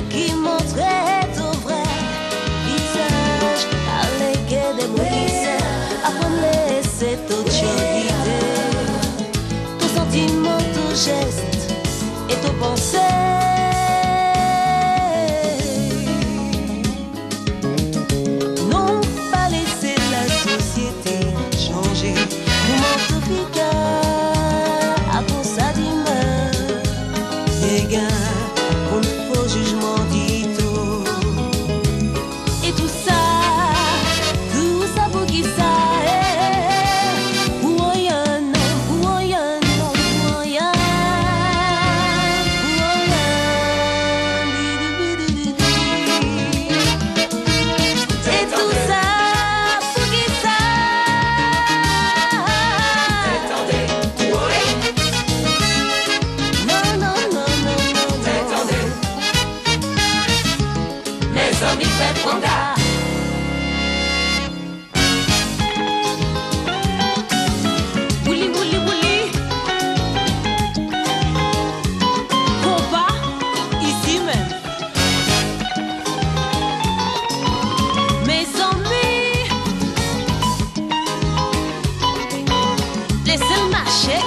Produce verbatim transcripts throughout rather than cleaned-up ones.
qui montrait ton vrai visage, allégué des mots après cette autorité, ton sentiment, ton geste et ton pensée. Non, pas laisser la société changer, nous montre efficace à bon ça d'humeur, dégâts. Jugement dit tout. Et tout ça, tout ça pour qui ça est. Pour rien, non, pour rien, non, pour rien. Pour rien. Et tout ça, pour qui ça. T'entendez, oui. Non, non, non, non, non. T'entendez. Mes amis fait prendre. Bouli, bouli, bouli. Combat, ici même. Mes amis, laissez-le marcher.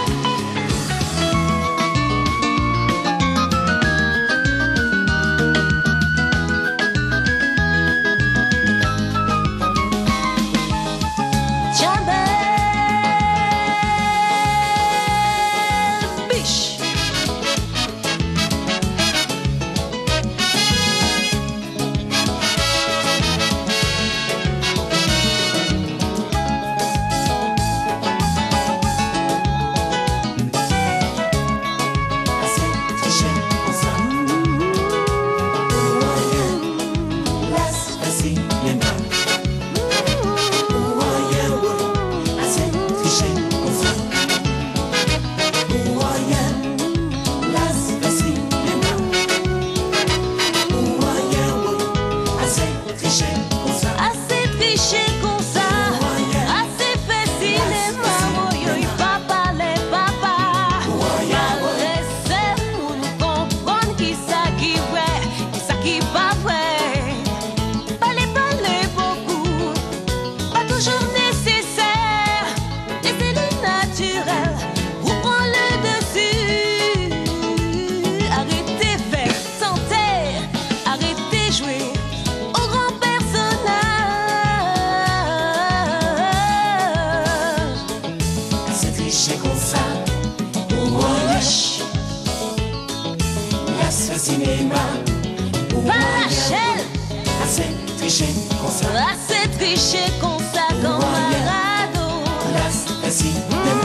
Assez triché comme ça, camarade. Las,